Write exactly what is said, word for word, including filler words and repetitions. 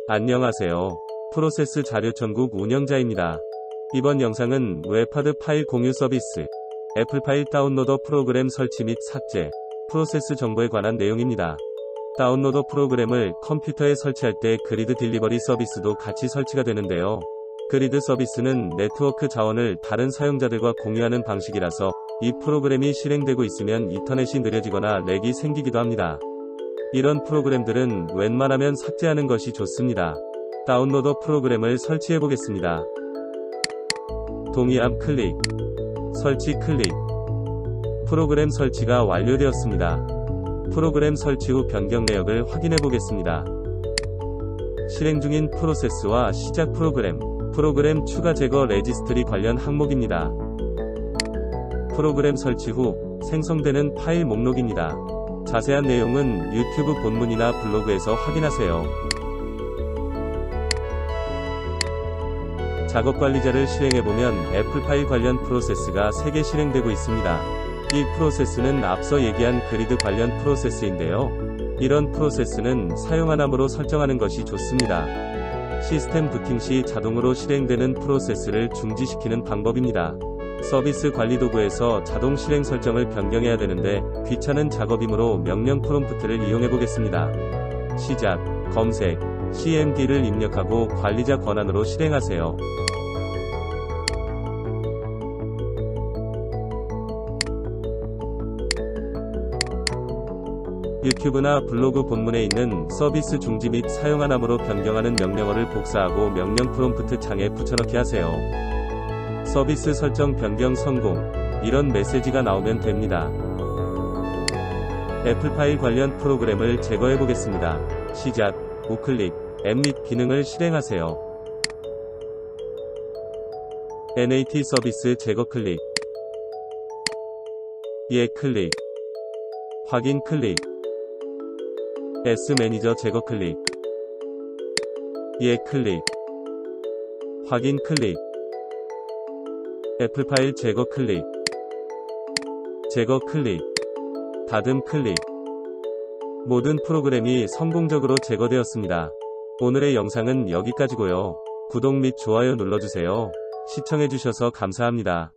안녕하세요. 프로세스 자료천국 운영자입니다. 이번 영상은 웹하드 파일 공유 서비스, 애플 파일 다운로더 프로그램 설치 및 삭제, 프로세스 정보에 관한 내용입니다. 다운로더 프로그램을 컴퓨터에 설치할 때 그리드 딜리버리 서비스도 같이 설치가 되는데요. 그리드 서비스는 네트워크 자원을 다른 사용자들과 공유하는 방식이라서 이 프로그램이 실행되고 있으면 인터넷이 느려지거나 렉이 생기기도 합니다. 이런 프로그램들은 웬만하면 삭제하는 것이 좋습니다. 다운로더 프로그램을 설치해 보겠습니다. 동의함 클릭, 설치 클릭. 프로그램 설치가 완료되었습니다. 프로그램 설치 후 변경 내역을 확인해 보겠습니다. 실행 중인 프로세스와 시작 프로그램, 프로그램 추가 제거 레지스트리 관련 항목입니다. 프로그램 설치 후 생성되는 파일 목록입니다. 자세한 내용은 유튜브 본문이나 블로그에서 확인하세요. 작업 관리자를 실행해보면 애플 파일 관련 프로세스가 세 개 실행되고 있습니다. 이 프로세스는 앞서 얘기한 그리드 관련 프로세스인데요. 이런 프로세스는 사용하나무로 설정하는 것이 좋습니다. 시스템 부팅 시 자동으로 실행되는 프로세스를 중지시키는 방법입니다. 서비스 관리 도구에서 자동 실행 설정을 변경해야 되는데 귀찮은 작업이므로 명령 프롬프트를 이용해 보겠습니다. 시작, 검색, 씨엠디를 입력하고 관리자 권한으로 실행하세요. 유튜브나 블로그 본문에 있는 서비스 중지 및 사용하나무로 변경하는 명령어를 복사하고 명령 프롬프트 창에 붙여넣기 하세요. 서비스 설정 변경 성공, 이런 메시지가 나오면 됩니다. 애플 파일 관련 프로그램을 제거해 보겠습니다. 시작, 우클릭, 앱 및 기능을 실행하세요. 엔에이티 서비스 제거 클릭, 예 클릭, 확인 클릭, S 매니저 제거 클릭, 예 클릭, 확인 클릭, 애플 파일 제거 클릭, 제거 클릭, 닫음 클릭. 모든 프로그램이 성공적으로 제거되었습니다. 오늘의 영상은 여기까지고요. 구독 및 좋아요 눌러주세요. 시청해주셔서 감사합니다.